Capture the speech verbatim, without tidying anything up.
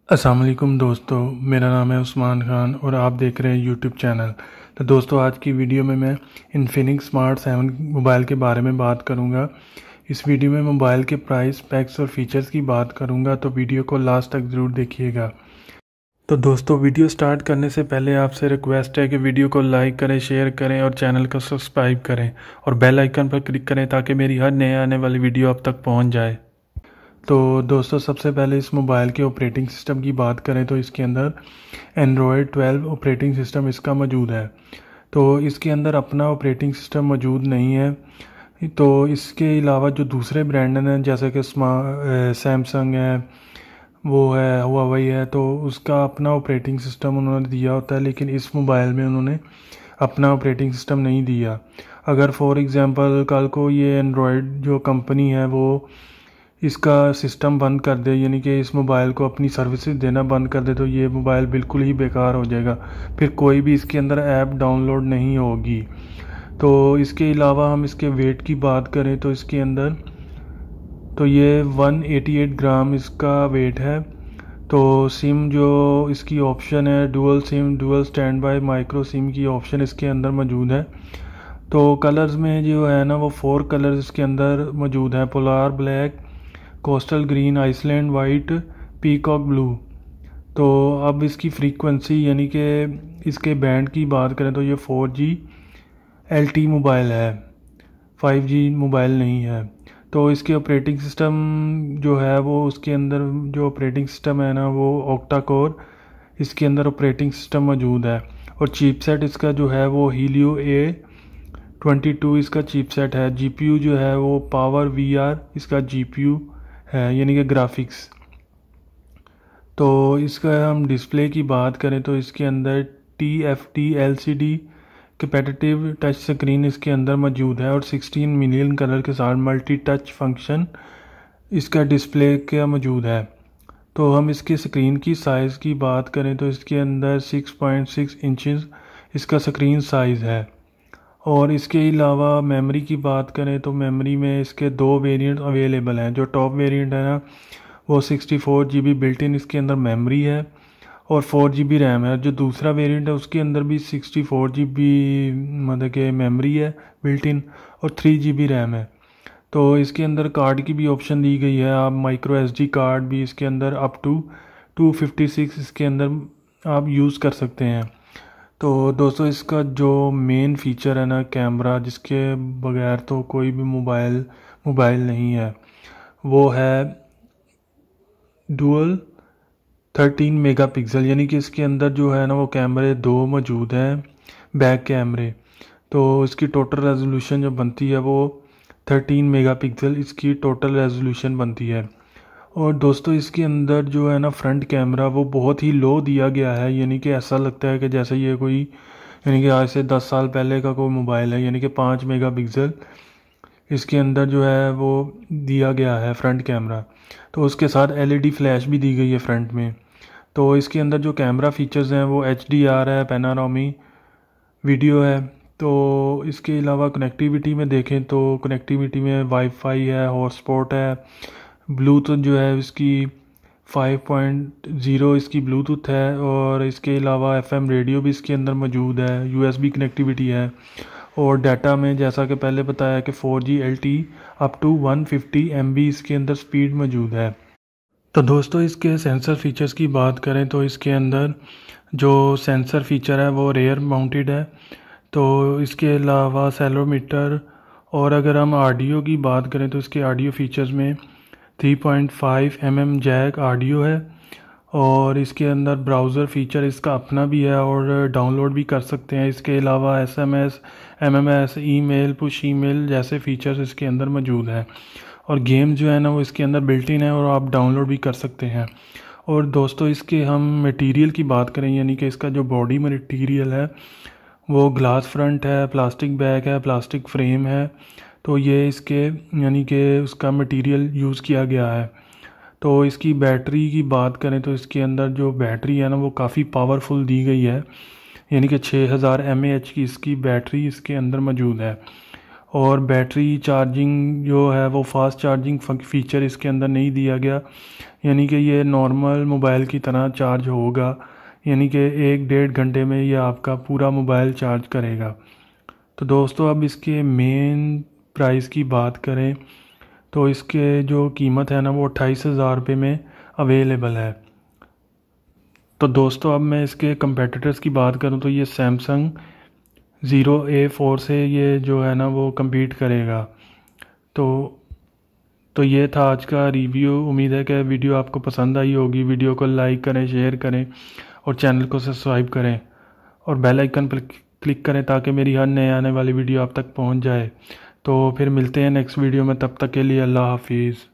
अस्सलाम वालेकुम दोस्तों, मेरा नाम है उस्मान खान और आप देख रहे हैं यूट्यूब चैनल। तो दोस्तों, आज की वीडियो में मैं इन्फिनिक्स स्मार्ट सेवन मोबाइल के बारे में बात करूंगा। इस वीडियो में मोबाइल के प्राइस, स्पेक्स और फीचर्स की बात करूंगा, तो वीडियो को लास्ट तक ज़रूर देखिएगा। तो दोस्तों, वीडियो स्टार्ट करने से पहले आपसे रिक्वेस्ट है कि वीडियो को लाइक करें, शेयर करें और चैनल को सब्सक्राइब करें और बेल आइकन पर क्लिक करें ताकि मेरी हर नए आने वाली वीडियो आप तक पहुँच जाए। तो दोस्तों, सबसे पहले इस मोबाइल के ऑपरेटिंग सिस्टम की बात करें तो इसके अंदर एंड्रॉयड ट्वेल्व ऑपरेटिंग सिस्टम इसका मौजूद है। तो इसके अंदर अपना ऑपरेटिंग सिस्टम मौजूद नहीं है। तो इसके अलावा जो दूसरे ब्रांड हैं जैसे कि सैमसंग है, वो है, हुआवेई है, तो उसका अपना ऑपरेटिंग सिस्टम उन्होंने दिया होता है, लेकिन इस मोबाइल में उन्होंने अपना ऑपरेटिंग सिस्टम नहीं दिया। अगर फॉर एग्ज़ाम्पल कल को ये एंड्रॉयड जो कंपनी है वो इसका सिस्टम बंद कर दे, यानी कि इस मोबाइल को अपनी सर्विसेज देना बंद कर दे, तो ये मोबाइल बिल्कुल ही बेकार हो जाएगा। फिर कोई भी इसके अंदर ऐप डाउनलोड नहीं होगी। तो इसके अलावा हम इसके वेट की बात करें तो इसके अंदर तो ये एक सौ अट्ठासी ग्राम इसका वेट है। तो सिम जो इसकी ऑप्शन है, dual SIM, dual standby micro SIM की ऑप्शन इसके अंदर मौजूद है। तो कलर्स में जो है ना, वो फोर कलर्स इसके अंदर मौजूद हैं: polar black, coastal green, Iceland white, peacock blue. तो अब इसकी फ्रीक्वेंसी यानी कि इसके बैंड की बात करें तो ये four G L T mobile है, फाइव जी मोबाइल नहीं है। तो इसके ऑपरेटिंग सिस्टम जो है वो उसके अंदर जो ऑपरेटिंग सिस्टम है ना, वो ऑक्टा कोर इसके अंदर ऑपरेटिंग सिस्टम मौजूद है। और चिपसेट इसका जो है वो हीलियो ए ट्वेंटी टू इसका चिपसेट है। जीपीयू जो है वो पावर वी आर इसका जीपीयू है, यानी कि ग्राफिक्स। तो इसका हम डिस्प्ले की बात करें तो इसके अंदर T F T L C D capacitive touch screen इसके अंदर मौजूद है और सिक्सटीन मिलियन कलर के साथ मल्टी टच फंक्शन इसका डिस्प्ले का मौजूद है। तो हम इसके स्क्रीन की साइज़ की बात करें तो इसके अंदर सिक्स पॉइंट सिक्स इंचज़ इसका स्क्रीन साइज़ है। और इसके अलावा मेमोरी की बात करें तो मेमोरी में इसके दो वेरिएंट अवेलेबल हैं। जो टॉप वेरिएंट है ना, वो sixty four G B built in इसके अंदर मेमोरी है और फोर जी बी रैम है। जो दूसरा वेरिएंट है उसके अंदर भी सिक्सटी फोर जी बी मतलब कि मेमोरी है बिल्ट इन और थ्री जी बी रैम है। तो इसके अंदर कार्ड की भी ऑप्शन दी गई है, आप माइक्रो एस डी कार्ड भी इसके अंदर up to two fifty six इसके अंदर आप यूज़ कर सकते हैं। तो दोस्तों, इसका जो मेन फीचर है ना, कैमरा, जिसके बगैर तो कोई भी मोबाइल मोबाइल नहीं है, वो है डुअल थर्टीन मेगापिक्सल, यानी कि इसके अंदर जो है ना वो कैमरे दो मौजूद हैं, बैक कैमरे। तो इसकी टोटल रेजोल्यूशन जो बनती है वो थर्टीन मेगापिक्सल इसकी टोटल रेजोल्यूशन बनती है। और दोस्तों, इसके अंदर जो है ना फ्रंट कैमरा वो बहुत ही लो दिया गया है, यानी कि ऐसा लगता है कि जैसे ये कोई यानी कि आज से दस साल पहले का कोई मोबाइल है। यानी कि पाँच मेगापिक्सल इसके अंदर जो है वो दिया गया है फ्रंट कैमरा। तो उसके साथ एलईडी फ्लैश भी दी गई है फ्रंट में। तो इसके अंदर जो कैमरा फीचर्स हैं वो एच डी आर है, पैनारोमी वीडियो है। तो इसके अलावा कनेक्टिविटी में देखें तो कनेक्टिविटी में वाईफाई है, हॉटस्पॉट है, ब्लूटूथ जो है इसकी फाइव पॉइंट ज़ीरो इसकी ब्लूटूथ है। और इसके अलावा एफएम रेडियो भी इसके अंदर मौजूद है, यूएसबी कनेक्टिविटी है। और डाटा में जैसा कि पहले बताया कि four G L T up to one fifty M B इसके अंदर स्पीड मौजूद है। तो दोस्तों, इसके सेंसर फीचर्स की बात करें तो इसके अंदर जो सेंसर फीचर है वो रेयर माउंटेड है। तो इसके अलावा सेलोमीटर, और अगर हम ऑडियो की बात करें तो इसके ऑडियो फीचर्स में three point five M M jack audio है। और इसके अंदर ब्राउज़र फीचर इसका अपना भी है और डाउनलोड भी कर सकते हैं। इसके अलावा S M S, M M S, email, push email जैसे फीचर्स इसके अंदर मौजूद हैं। और गेम जो है ना वो इसके अंदर बिल्ट इन है और आप डाउनलोड भी कर सकते हैं। और दोस्तों, इसके हम मटेरियल की बात करें, यानी कि इसका जो बॉडी मटेरियल है वो ग्लास फ्रंट है, प्लास्टिक बैक है, प्लास्टिक फ्रेम है। तो ये इसके यानी कि उसका मटेरियल यूज़ किया गया है। तो इसकी बैटरी की बात करें तो इसके अंदर जो बैटरी है ना वो काफ़ी पावरफुल दी गई है, यानी कि छः हज़ार एम ए एच की इसकी बैटरी इसके अंदर मौजूद है। और बैटरी चार्जिंग जो है वो फास्ट चार्जिंग फीचर इसके अंदर नहीं दिया गया, यानी कि ये नॉर्मल मोबाइल की तरह चार्ज होगा, यानी कि एक डेढ़ घंटे में ये आपका पूरा मोबाइल चार्ज करेगा। तो दोस्तों अब इसके मेन प्राइस की बात करें तो इसके जो कीमत है ना वो अट्ठाईस हज़ार रुपये में अवेलेबल है। तो दोस्तों अब मैं इसके कंपेटिटर्स की बात करूं तो ये सैमसंग ज़ीरो ए फोर से ये जो है ना वो compete करेगा। तो तो ये था आज का रिव्यू। उम्मीद है कि वीडियो आपको पसंद आई होगी। वीडियो को लाइक करें, शेयर करें और चैनल को सब्सक्राइब करें और बेल आइकन पर क्लिक करें ताकि मेरी हर नए आने वाली वीडियो आप तक पहुंच जाए। तो फिर मिलते हैं नेक्स्ट वीडियो में, तब तक के लिए अल्लाह हाफिज़।